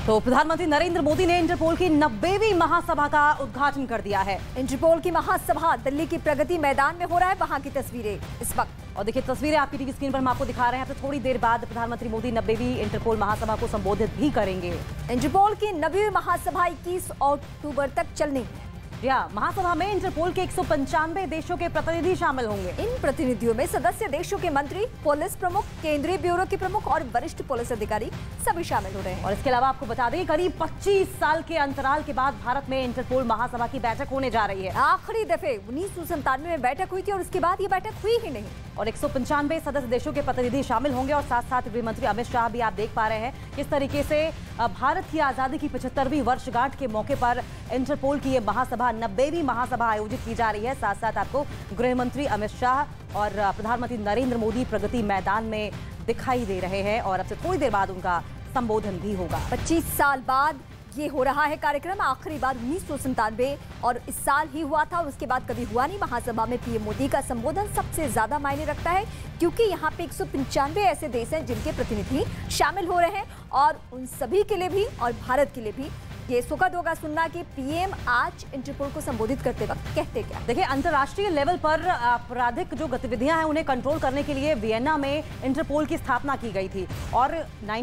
तो प्रधानमंत्री नरेंद्र मोदी ने इंटरपोल की 90वीं महासभा का उद्घाटन कर दिया है। इंटरपोल की महासभा दिल्ली की प्रगति मैदान में हो रहा है, वहां की तस्वीरें इस वक्त। और देखिए तस्वीरें आपकी टीवी स्क्रीन पर हम आपको दिखा रहे हैं। तो थोड़ी देर बाद प्रधानमंत्री मोदी 90वीं इंटरपोल महासभा को संबोधित भी करेंगे। इंटरपोल की 90वीं महासभा 21 अक्टूबर तक चलनी है। महासभा में इंटरपोल के 195 देशों के प्रतिनिधि शामिल होंगे। इन प्रतिनिधियों में सदस्य देशों के मंत्री, पुलिस प्रमुख, केंद्रीय ब्यूरो के प्रमुख और वरिष्ठ पुलिस अधिकारी सभी शामिल हो रहे हैं। और इसके अलावा आपको बता दें करीब 25 साल के अंतराल के बाद भारत में इंटरपोल महासभा की बैठक होने जा रही है। आखिरी दफे 1997 में बैठक हुई थी और उसके बाद ये बैठक हुई ही नहीं। और 195 सदस्य देशों के प्रतिनिधि शामिल होंगे और साथ साथ गृह मंत्री अमित शाह भी आप देख पा रहे हैं किस तरीके से भारत की आजादी की 75वीं वर्षगांठ के मौके पर इंटरपोल की ये महासभा 90वीं महासभा आयोजित की जा रही है। साथ साथ आपको गृह मंत्री अमित शाह और प्रधानमंत्री नरेंद्र मोदी प्रगति मैदान में दिखाई दे रहे हैं और अब से थोड़ी देर बाद उनका संबोधन भी होगा। 25 साल बाद ये हो रहा है कार्यक्रम। आखिरी बार 1997 और इस साल ही हुआ था और उसके बाद कभी हुआ नहीं। महासभा में पीएम मोदी का संबोधन सबसे ज्यादा मायने रखता है क्योंकि यहाँ पे 195 ऐसे देश हैं जिनके प्रतिनिधि शामिल हो रहे हैं और उन सभी के लिए भी और भारत के लिए भी ये सुखद होगा सुनना कि पीएम आज इंटरपोल को संबोधित करते वक्त कहते क्या। देखिए अंतर्राष्ट्रीय लेवल पर आपराधिक जो गतिविधियां हैं उन्हें कंट्रोल करने के लिए वियना में इंटरपोल की स्थापना की गई थी और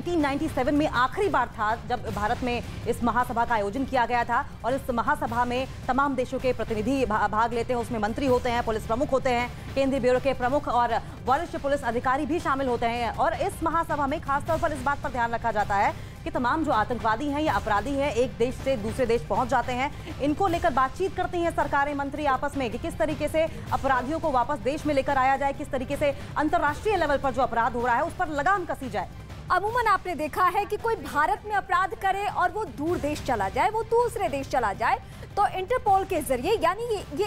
1997 में आखिरी बार था जब भारत में इस महासभा का आयोजन किया गया था। और इस महासभा में तमाम देशों के प्रतिनिधि भाग लेते हैं। उसमें मंत्री होते हैं, पुलिस प्रमुख होते हैं, केंद्रीय ब्यूरो के प्रमुख और वरिष्ठ पुलिस अधिकारी भी शामिल होते हैं। और इस महासभा में खासतौर पर इस बात पर ध्यान रखा जाता है कि तमाम जो आतंकवादी हैं या अपराधी हैं एक देश से दूसरे देश पहुंच जाते हैं, इनको लेकर बातचीत करती हैं सरकारें, मंत्री आपस में कि किस तरीके से अपराधियों को वापस देश में लेकर आया जाए, किस तरीके से अंतर्राष्ट्रीय लेवल पर जो अपराध हो रहा है उस पर लगाम कसी जाए। अमूमन आपने देखा है कि कोई भारत में अपराध करे और वो दूर देश चला जाए, वो दूसरे देश चला जाए, तो इंटरपोल के जरिए यानी ये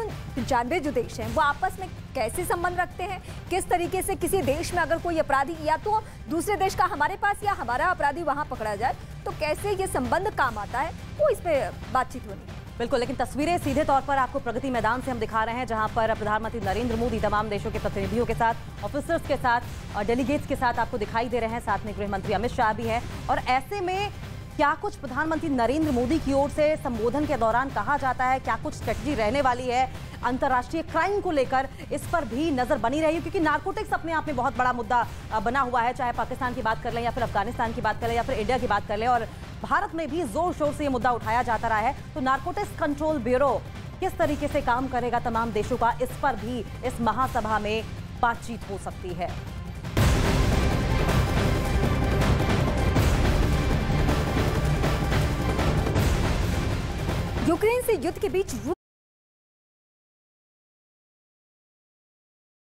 195 जो देश हैं वो आपस में कैसे संबंध रखते हैं, किस तरीके से किसी देश में अगर कोई अपराधी या तो दूसरे देश का हमारे पास या हमारा अपराधी वहां पकड़ा जाए तो कैसे ये संबंध काम आता है, वो इस पे बातचीत होनी है। बिल्कुल, लेकिन तस्वीरें सीधे तौर पर आपको प्रगति मैदान से हम दिखा रहे हैं जहां पर प्रधानमंत्री नरेंद्र मोदी तमाम देशों के प्रतिनिधियों के साथ, ऑफिसर्स के साथ और डेलीगेट्स के साथ आपको दिखाई दे रहे हैं। साथ में गृह मंत्री अमित शाह भी हैं। और ऐसे में क्या कुछ प्रधानमंत्री नरेंद्र मोदी की ओर से संबोधन के दौरान कहा जाता है, क्या कुछ स्ट्रेटजी रहने वाली है अंतर्राष्ट्रीय क्राइम को लेकर, इस पर भी नजर बनी रही है क्योंकि नारकोटिक्स अपने आप में बहुत बड़ा मुद्दा बना हुआ है। चाहे पाकिस्तान की बात कर लें या फिर अफगानिस्तान की बात कर लें या फिर इंडिया की बात कर लें, और भारत में भी जोर शोर से ये मुद्दा उठाया जाता रहा है। तो नारकोटिक्स कंट्रोल ब्यूरो किस तरीके से काम करेगा तमाम देशों का, इस पर भी इस महासभा में बातचीत हो सकती है। यूक्रेन से युद्ध के बीच रूस